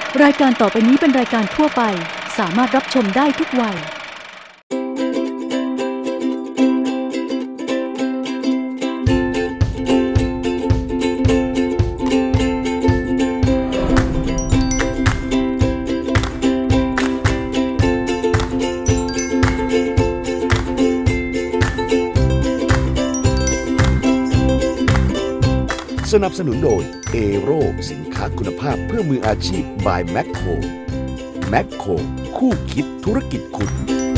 รายการต่อไปนี้เป็นรายการทั่วไปสามารถรับชมได้ทุกวัยสนับสนุนโดยเอโร่สินค้าคุณภาพเพื่อมืออาชีพ by แมคโครแมคโครคู่คิดธุรกิจคุณ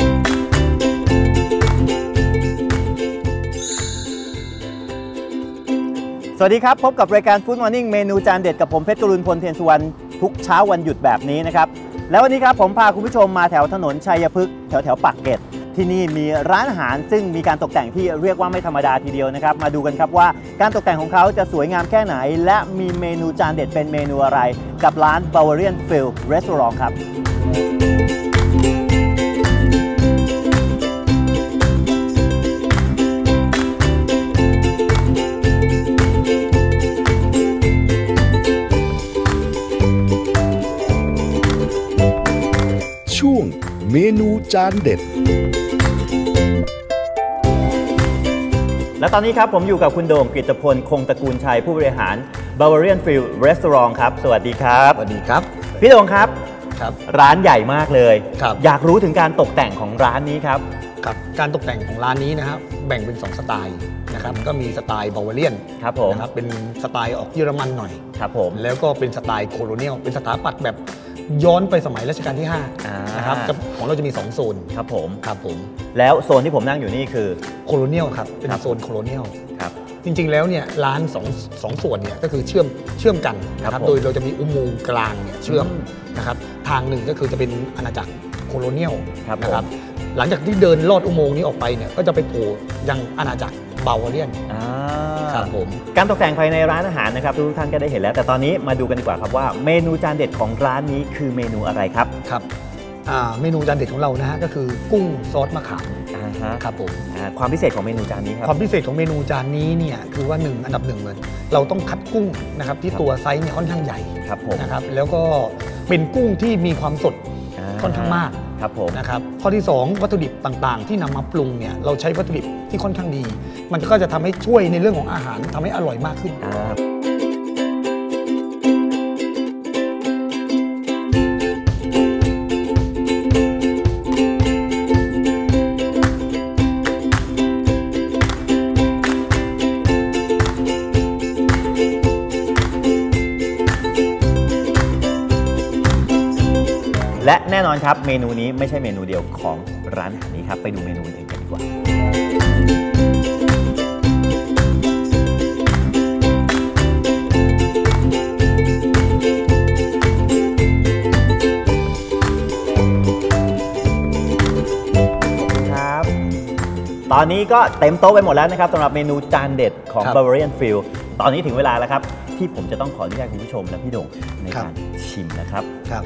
สวัสดีครับพบกับรายการ Food Morning เมนูจานเด็ดกับผมเพชรกรุณพลเทียนสุวรรณทุกเช้าวันหยุดแบบนี้นะครับแล้ววันนี้ครับผมพาคุณผู้ชมมาแถวถนนชัยพฤกษ์แถวปากเกร็ดที่นี่มีร้านอาหารซึ่งมีการตกแต่งที่เรียกว่าไม่ธรรมดาทีเดียวนะครับมาดูกันครับว่าการตกแต่งของเขาจะสวยงามแค่ไหนและมีเมนูจานเด็ดเป็นเมนูอะไรกับร้าน Bavarian Field Restaurant ครับช่วงเมนูจานเด็ดและตอนนี้ครับผมอยู่กับคุณโด่งกฤตพลคงตระกูลชัยผู้บริหาร Bavarian Field Restaurant ครับสวัสดีครับสวัสดีครับพี่โด่งครับร้านใหญ่มากเลยอยากรู้ถึงการตกแต่งของร้านนี้ครับการตกแต่งของร้านนี้นะครับแบ่งเป็น2สไตล์นะครับก็มีสไตล์ Bavarian ครับผมนะครับเป็นสไตล์ออกเยอรมันหน่อยครับผมแล้วก็เป็นสไตล์โคโลเนียลเป็นสถาปัตย์แบบย้อนไปสมัยรัชกาลที่5นะครับของเราจะมี2โซนครับผมแล้วโซนที่ผมนั่งอยู่นี่คือโคโลเนียลครับเป็นโซนโคโลเนียลครับจริงๆแล้วเนี่ยร้าน2ส่วนเนี่ยก็คือเชื่อมกันนะครับโดยเราจะมีอุโมงค์กลางเนี่ยเชื่อมนะครับทางหนึ่งก็คือจะเป็นอาณาจักรโคโลเนียลนะครับหลังจากที่เดินลอดอุโมงค์นี้ออกไปเนี่ยก็จะไปโผล่ยังอาณาจักรบาวาเรียนครับผมการตกแต่งภายในร้านอาหารนะครับทุกท่านก็ได้เห็นแล้วแต่ตอนนี้มาดูกันดีกว่าครับว่าเมนูจานเด็ดของร้านนี้คือเมนูอะไรครับครับเมนูจานเด็ดของเรานะฮะก็คือกุ้งซอสมะขามครับผมความพิเศษของเมนูจานนี้ครับความพิเศษของเมนูจานนี้เนี่ยคือว่าอันดับหนึ่งเลยเราต้องคัดกุ้งนะครับที่ตัวไซส์เนี่ยค่อนข้างใหญ่นะครับแล้วก็เป็นกุ้งที่มีความสดค่อนข้างมากนะครับข้อที่2วัตถุดิบต่างๆที่นำมาปรุงเนี่ยเราใช้วัตถุดิบที่ค่อนข้างดีมันก็จะทำให้ช่วยในเรื่องของอาหารทำให้อร่อยมากขึ้นและแน่นอนครับเมนูนี้ไม่ใช่เมนูเดียวของร้านอาหารนี้ครับไปดูเมนูอื่นกันดีกว่าครับตอนนี้ก็เต็มโต๊ะไปหมดแล้วนะครับสำหรับเมนูจานเด็ดของ Bavarian Field ตอนนี้ถึงเวลาแล้วครับที่ผมจะต้องขออนุญาตคุณผู้ชมและพี่โด่งในการชิมนะครับ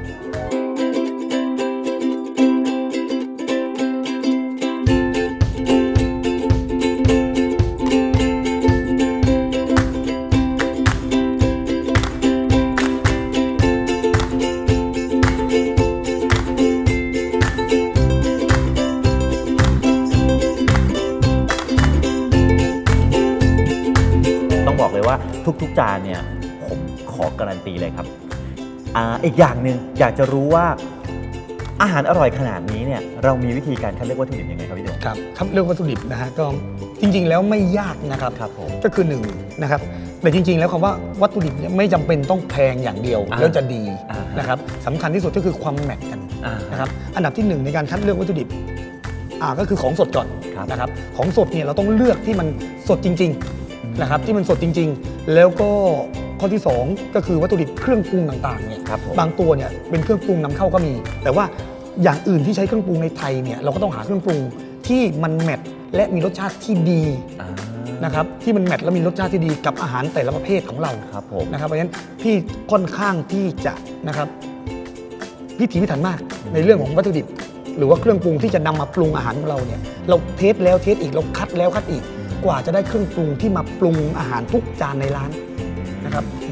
บอกเลยว่าทุกจานเนี่ยผมขอการันตีเลยครับอีกอย่างหนึ่งอยากจะรู้ว่าอาหารอร่อยขนาดนี้เนี่ยเรามีวิธีการคัดเลือกวัตถุดิบยังไงครับพี่โด่งครับคัดเลือกวัตถุดิบนะฮะก็จริงๆแล้วไม่ยากนะครับก็คือ1นะครับแต่จริงๆแล้วคำว่าวัตถุดิบเนี่ยไม่จำเป็นต้องแพงอย่างเดียวแล้วจะดีนะครับสำคัญที่สุดก็คือความแมทกันนะครับอันดับที่1ในการคัดเลือกวัตถุดิบก็คือของสดก่อนนะครับของสดเนี่ยเราต้องเลือกที่มันสดจริงๆนะครับที่มันสดจริงๆแล้วก็ข้อที่2ก็คือวัตถุดิบเครื่องปรุงต่างๆเนี่ยบางตัวเนี่ยเป็นเครื่องปรุงนำเข้าก็มีแต่ว่าอย่างอื่นที่ใช้เครื่องปรุงในไทยเนี่ยเราก็ต้องหาเครื่องปรุงที่มันแมทและมีรสชาติที่ดีนะครับที่มันแมทและมีรสชาติที่ดีกับอาหารแต่ละประเภทของเรานะครับเพราะฉะนั้นพี่ค่อนข้างที่จะนะครับพิถีพิถันมากในเรื่องของวัตถุดิบหรือว่าเครื่องปรุงที่จะนำมาปรุงอาหารของเราเนี่ยเราเทสแล้วเทสอีกเราคัดแล้วคัดอีกกว่าจะได้เครื่องปรุงที่มาปรุงอาหารทุกจานในร้านนะครับ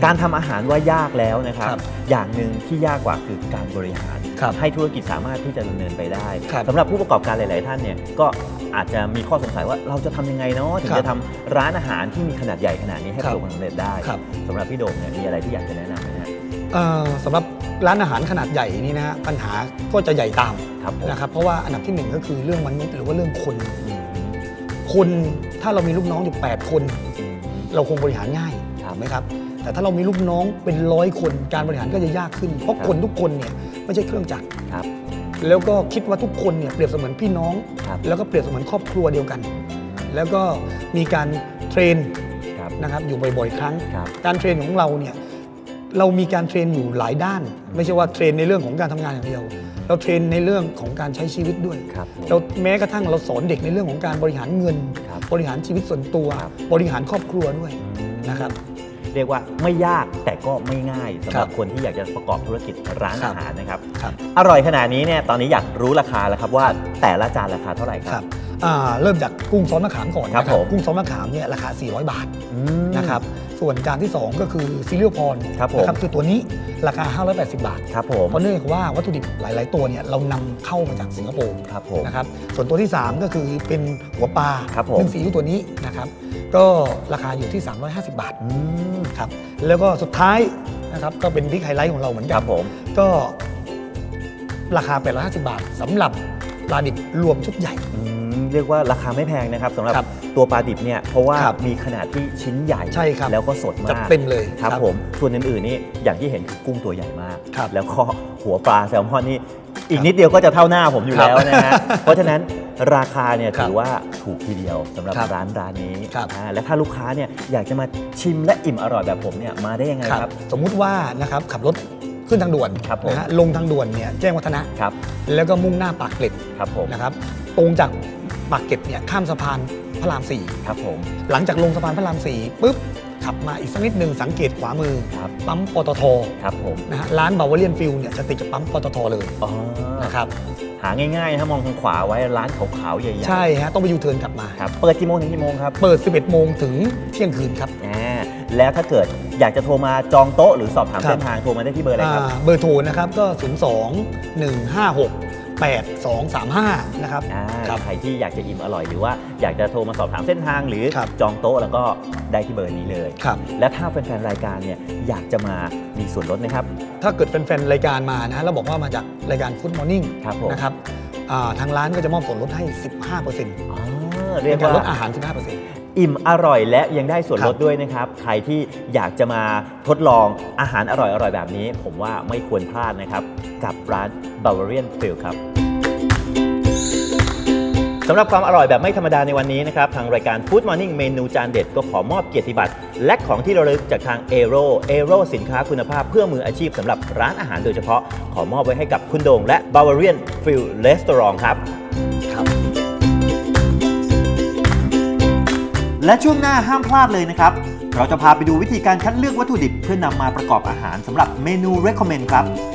การทำอาหารว่ายากแล้วนะครับอย่างหนึ่งที่ยากกว่าคือการบริหารให้ธุรกิจสามารถที่จะดำเนินไปได้สำหรับผู้ประกอบการหลายๆท่านเนี่ยก็อาจจะมีข้อสงสัยว่าเราจะทำยังไงเนาะถึงจะทำร้านอาหารที่มีขนาดใหญ่ขนาดนี้ให้ประสบความสำเร็จได้สำหรับพี่โด่งเนี่ยมีอะไรที่อยากจะแนะนำไหมฮะสำหรับร้านอาหารขนาดใหญ่นี่นะฮะปัญหาก็จะใหญ่ตามนะครับเพราะว่าอันดับที่1ก็คือเรื่องมนุษย์หรือว่าเรื่องคนถ้าเรามีลูกน้องอยู่8คนเราคงบริหารง่ายถูกไหมครับแต่ถ้าเรามีลูกน้องเป็น100คนการบริหารก็จะยากขึ้นเพราะคนทุกคนเนี่ยไม่ใช่เครื่องจักรแล้วก็คิดว่าทุกคนเนี่ยเปรียบเสมือนพี่น้องแล้วก็เปรียบเสมือนครอบครัวเดียวกันแล้วก็มีการเทรนนะครับอยู่บ่อยๆครั้งการเทรนของเราเนี่ยเรามีการเทรนอยู่หลายด้านไม่ใช่ว่าเทรนในเรื่องของการทำงานอย่างเดียวเราเทรนในเรื่องของการใช้ชีวิตด้วยเราแม้กระทั่งเราสอนเด็กในเรื่องของการบริหารเงินบริหารชีวิตส่วนตัวบริหารครอบครัวด้วยนะครับเรียกว่าไม่ยากแต่ก็ไม่ง่ายสำหรับคนที่อยากจะประกอบธุรกิจร้านอาหารนะครับอร่อยขนาดนี้เนี่ยตอนนี้อยากรู้ราคาแล้วครับว่าแต่ละจานราคาเท่าไหร่ครับเริ่มจากกุ้งซอสมะขามก่อนนะครับกุ้งซอสมะขามเนี่ยราคา400 บาทนะครับส่วนจานที่2ก็คือซีเรียลพรนะครับคือตัวนี้ราคา580 บาทครับผมเพราะเนื่องจากว่าวัตถุดิบหลายๆตัวเนี่ยเรานำเข้ามาจากสิงคโปร์นะครับส่วนตัวที่3ก็คือเป็นหัวปลานึ่งซีอิ๊วตัวนี้นะครับก็ราคาอยู่ที่350 บาทครับแล้วก็สุดท้ายนะครับก็เป็นบิ๊กไฮไลท์ของเราเหมือนกันก็ราคา850 บาทสำหรับปลาดิบรวมชุดใหญ่เรียกว่าราคาไม่แพงนะครับสำหรับตัวปลาดิบเนี่ยเพราะว่ามีขนาดที่ชิ้นใหญ่แล้วก็สดมากเต็มเลยครับผมส่วนอื่นๆนี่อย่างที่เห็นคือกุ้งตัวใหญ่มากแล้วก็หัวปลาแซลมอนนี่อีกนิดเดียวก็จะเท่าหน้าผมอยู่แล้วนะฮะเพราะฉะนั้นราคาเนี่ยถือว่าถูกทีเดียวสำหรับร้านนี้และถ้าลูกค้าเนี่ยอยากจะมาชิมและอิ่มอร่อยแบบผมเนี่ยมาได้ยังไงครับสมมุติว่านะครับขับรถขึ้นทางด่วนนะฮะลงทางด่วนเนี่ยแจ้งวัฒนะแล้วก็มุ่งหน้าปากเกร็ดนะครับตรงจากปากเกร็ดเนี่ยข้ามสะพานพระราม4 ครับผมหลังจากลงสะพานพระราม4ปุ๊บขับมาอีกสักนิดนึงสังเกตขวามือปั๊มปตทครับผมนะฮะร้านบาวาเรียนฟิลเนี่ยจะติดกับปั๊มปตทเลยนะครับหาง่ายๆถ้ามองทางขวาไว้ร้านขาวๆใหญ่ๆใช่ฮะต้องไปยูเทิร์นกลับมาครับเปิดกี่โมงถึงกี่โมงครับเปิด 11 โมงถึงเที่ยงคืนครับแล้วถ้าเกิดอยากจะโทรมาจองโต๊ะหรือสอบถามเส้นทางโทรมาได้ที่เบอร์อะไรครับเบอร์โทรนะครับก็02-156-8235นะครับใครที่อยากจะอิ่มอร่อยหรือว่าอยากจะโทรมาสอบถามเส้นทางหรือจองโต๊ะแล้วก็ได้ที่เบอร์นี้เลยและถ้าแฟนๆรายการเนี่ยอยากจะมามีส่วนลดไหมครับถ้าเกิดแฟนๆรายการมานะแล้วบอกว่ามาจากรายการ Food Morning นะครับทางร้านก็จะมอบส่วนลดให้ 15%เรียกว่าลดอาหาร 15% อิ่มอร่อยและยังได้ส่วนลดด้วยนะครับใครที่อยากจะมาทดลองอาหารอร่อยๆแบบนี้ผมว่าไม่ควรพลาดนะครับกับร้าน Bavarian Field ครับสำหรับความอร่อยแบบไม่ธรรมดาในวันนี้นะครับทางรายการ Food Morning เมนูจานเด็ดก็ขอมอบเกียรติบัตรและของที่ระลึกจากทางเอโร่สินค้าคุณภาพเพื่อมืออาชีพสำหรับร้านอาหารโดยเฉพาะขอมอบไว้ให้กับคุณโด่งและ Bavarian Field Restaurant ครับและช่วงหน้าห้ามพลาดเลยนะครับเราจะพาไปดูวิธีการคัดเลือกวัตถุดิบเพื่อนำมาประกอบอาหารสำหรับเมนู Recommend ครับ